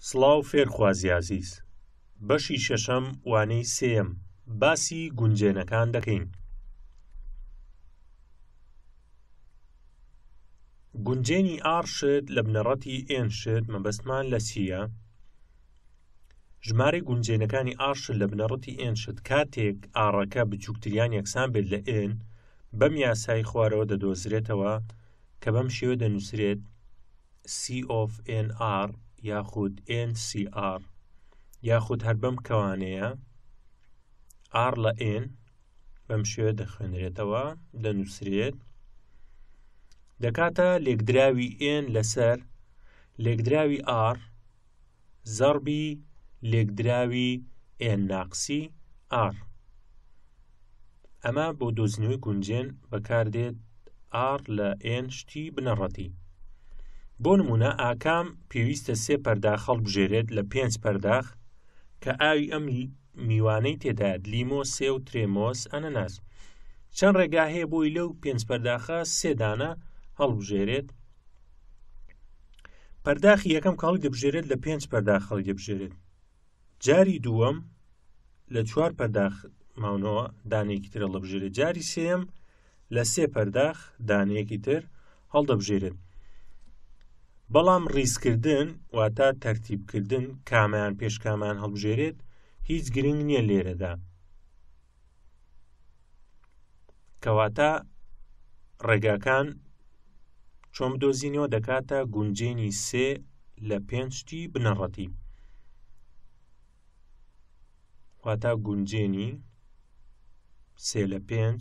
سڵاو فێرخوازی عەزیز، بەشی شەشەم وانەی سێیەم باسی گونجێنەکان دەکەین. گونجێنی ئار شت لە بنەڕەتی ئێن شت مەبەستمان لە چییە؟ ژمارەی گونجێنەکانی ئار شت لە بنەڕەتی ئێن شت کاتێک ئارەکە بچووکتریان یەکسان بێت لە ئێن بەم یاسای خوارەوە دەدۆزرێتەوە کە بەم شێوە دەنووسرێت C of NR یاخود NCR یاخود هەر بەم کەوانەیە R لە N بەم شێوە دەخوێنرێتەوە دەنووسرێت دەکاتە لێکدراوی N لەسەر لێکدراوی R زەربی لێکدراوی N ناقسی R. ئەمە بۆ دۆزینەوەی گونجێن بەکاردێت R لە N شتی بنەڕەتی. بۆ نمونە ئاکام پێویستە 3 پەرداخ هەڵبژێرێت لە 5 پەرداخ کە ئاوی ئەم میوانەی تێدایە لیمۆ، سێ و ترێمۆس، ئەنەناس. چەند ڕێگا هەیە بۆی لەو 5 پەرداخە 3 دانە هەڵبژێرێت. پەرداخی یەکەم کە هەڵدەبژێرێت لە 5 پەرداخ هەڵدەبژێرێت. جاری دووەم لە 4 پەرداخ ماونەوە دانەیەکی تر هەڵدەبژێرێت. جاری سێم لە 3 پەرداخ دانەیەکی تر هەڵدەبژێرێت. بەڵام ڕیزکردن واتە تەرتیبکردن کامیان پێش کامیان هەڵبژێرێت هیچ گرنگ نییە لێرەدا، کەواتە ڕێگاکان چۆن بدۆزینەوە دەکاتە گونجێنی 3 لە 5 شتی بنەڕەتی، واتە گونجێنی 3 لە 5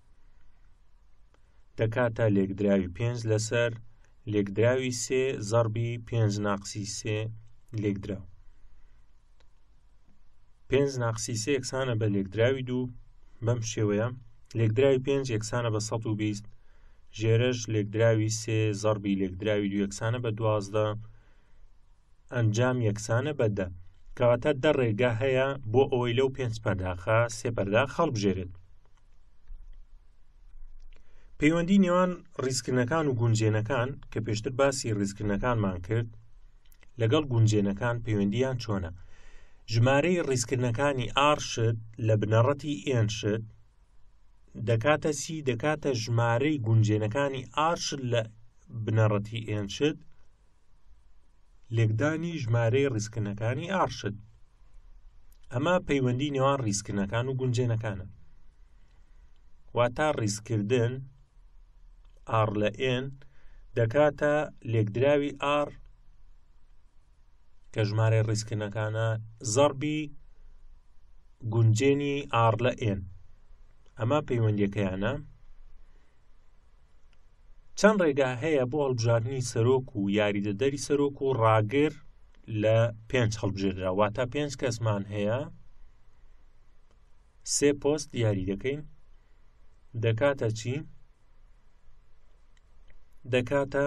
دەکاتە لێکدراوی 5 لەسەر لێکدراوی 3 زەربی 5 ناقسی 3 لێکدراو. 5 ناقسی 3 یەکسانە بە لێکدراوی 2 بەم شێوەیە. لێکدراوی 5 یەکسانە بە 120 ژێرەش لێکدراوی 3 زەربی لێکدراوی 2 یەکسانە بە 12 ئەنجام یەکسانە بە 10. کەواتە 10 ڕێگا هەیە بۆ ئەوەی لەو 5 پەرداخە 3 پەرداخ هەڵبژێرێت. پەیوەندی نێوان ڕیزکردنەکان و گونجێنەکان کە پێشتر باسی ڕیزکردنەکانمان کرد لەگەڵ گونجێنەکان پەیوەندیان چۆنە؟ ژمارەی ڕیزکردنەکانی ئار شت لە بنەڕەتی ئێن شت دەکاتە چی؟ دەکاتە ژمارەی گونجێنەکانی ئار شت لە بنەڕەتی ئێن شت لێکدانی ژمارەی ڕیزکردنەکانی ئار شت. ئەمە پەیوەندی نێوان ڕیزکردنەکان و گونجێنەکانە. واتە ڕیزکردن R لە N دەکاتە لێکدراوی R کە ژمارەی ڕیزکردنەکانە زەربی گونجێنی R لە N. ئەمە پەیوەندیەکەیانە. چەند ڕێگا هەیە بۆ هەڵبژاردننی سەرۆک و یاریدەدەری سەرۆک و ڕاگر لە 5 هەڵبژێردرا، واتە 5 کەسمان هەیە 3 پۆست یاری دەکەین دەکاتە چی؟ دەکاتە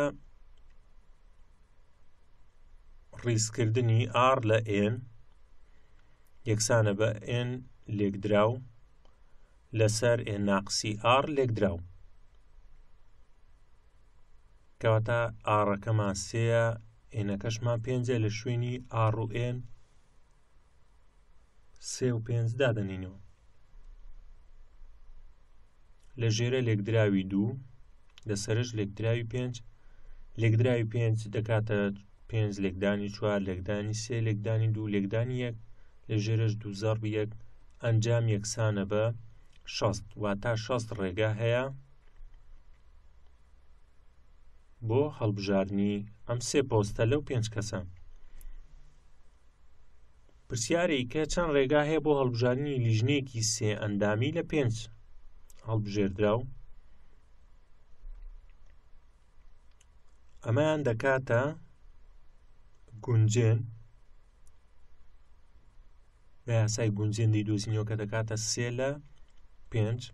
ڕیزکردنی R لە N یەکسانە بە N لێکدراو لەسەر N ناقسی R لێکدراو. کەواتە ئاڕەکەمان 3ە ئێنەکەشمان 5 لە شوێنی R و N 3 و 5 دادەنینەوە. لە ژێرە لێکدراوی 2 لەسەرش لێکدراوی 5 لێکدراوی 5 دەکاتە 5 لێکدانی 4 لێکدانی 3 لێکدانی 2 لێکدانی 1 لە ژێرش 2 زەربی 1 ئەنجام یەکسانە بە 60. واتە 60 ڕێگا هەیە بۆ هەڵبژاردننی ئەم 3 پۆستە لەو 5 کەسە. پرسیارێکی کە چەند ڕێگا هەیە بۆ هەڵبژاردننی لیژنەیەکی 3 ئەندامی لە 5 هەڵبژێردراو؟ ئەمەیان دەکاتە گونجێن بە یاسای گونجێن دەیدۆزینەوە کە دەکاتە 3 لە 5.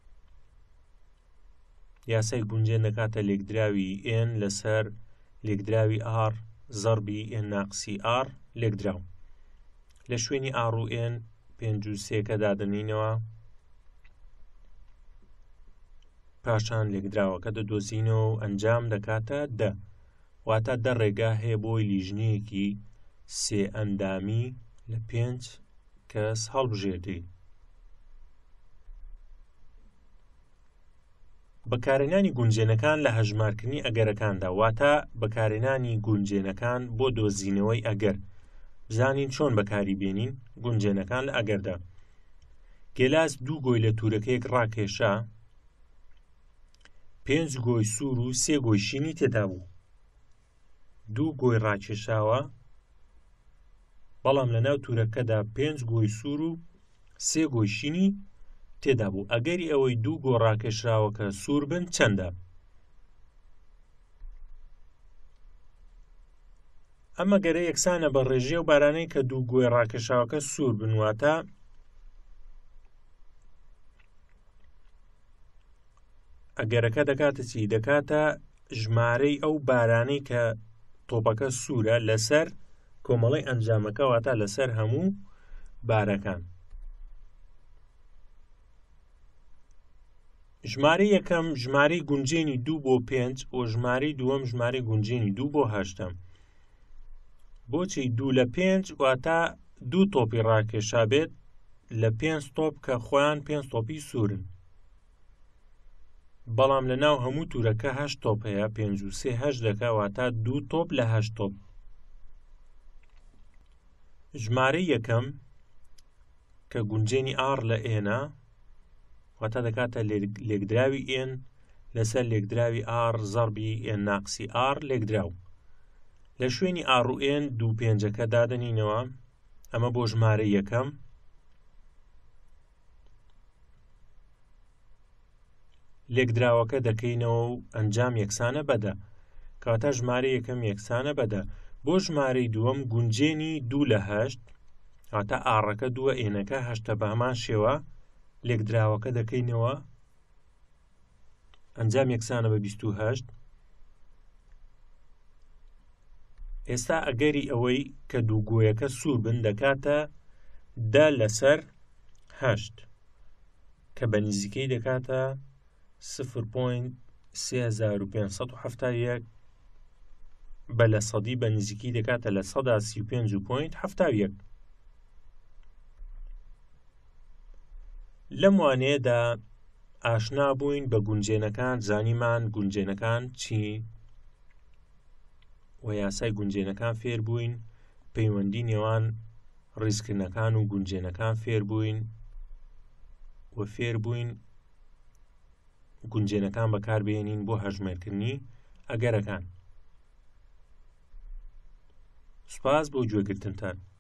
یاسای گونجێن دەکاتە لێکدراوی N لەسەر لێکدراوی R زەربی N ناقسی R لێکدراو. لە شوێنی R و N 5 و 3 کە دادەنینەوە پاشان لێکدراوەکە دەدۆزینەوە و ئەنجام دەکاتە 10. واتە 10 ڕێگا هەیە بۆی لیژنەیەکی سێ ئەندامی لە 5 کەس هەڵبژێردی. بەکارهێنانی گونجێنەکان لە هەژمارکردنی ئەگەرەکاندا، واتە بەکارهێنانی گونجێنەکان بۆ دۆزینەوەی ئەگەر. بزانین چۆن بەکاریبێنین گونجێنەکان لە ئەگەردا. گێلاس 2 گۆی لە تورەکەیەک ڕاکێشا، 5 گۆی سوور و 3 گۆی شینی تێدا بوو. 2 گۆی ڕاکێشاوە، بەڵام لەناو تورەکەدا 5 گۆی سوور و 3 گۆی شینی تێدا بوو. ئەگەری ئەوەی 2 گۆ ڕاکێشراوەکە سوور بن چەندە؟ ئەمە گەرە یەکسانە بە ڕێژەیە و بارانەی کە 2 گۆی ڕاکێشاوەکە سوور بن، واتە ئەگەرەکە دەکاتە چی؟ دەکاتە ژمارەی ئەو بارانەی کە تۆپەکە سوورە لەسەر کۆمەڵەی ئەنجامەکە، واتە لەسەر هەموو بارەکان. ژمارەی یەکەم ژمارەی گونجێنی 2 بۆ 5 و ژمارەی دووەم ژمارەی گونجێنی 2 بۆ 8. بۆچی 2 لە 5 واتە 2 تۆپی ڕاکێشا بێت لە 5 تۆپ کە خۆیان 5 تۆپی سوورن. بەڵام لە ناو هەموو تورەکە 8 تۆپ هەیە، 5 و 3 8 دەکا، واتە 2 تۆپ لە 8 تۆپ. ژمارەی یەکەم کە گونجێنی R لە ئێنە، واتە دەکاتە لێکدراوی ئێن لەسەر لێکدراوی R زەربی ئێن ناقسی R لێکدراو. لە شوێنی R و ئێن 2 پێنجەکە دادەنینەوە، ئەمە بۆ ژمارەی یەکەم. لێکدراوەکە دەکەینەوە و ئەنجام یەکسانە بەدە، کەواتە ژمارەی یەکەم یەکسانە بەدە. بۆ ژمارەی دووەم گونجێنی 2 لە 8، واتە ئاڕەکە 2 ئێنەکە 8 بە هەمان شێوە لێکدراوەکە دەکەینەوە، ئەنجام یەکسانە بە 28. ئێستا ئەگەری ئەوەی کە 2 گۆیەکە سوور بن دەکاتە 10 لەسەر 8 کە بە نزیکەی دەکاتە 0.3571 بە لە سەدی بە نزیکی دەکاتە لە 135.71. لەم وانەیەدا ئاشنا بووین بە گونجێنەکان، زانیمان گونجێنەکان چی و یاسای گونجێنەکان فێر بووین، پەیوەندی نێوان ڕیزکردنەکان و گونجێنەکان فێر بووین و فێر بووین گونجێنەکان بەکاربێنین بۆ هەژمێرکردنی ئەگەرەکان. سوپاس بۆ گوێگرتنتان.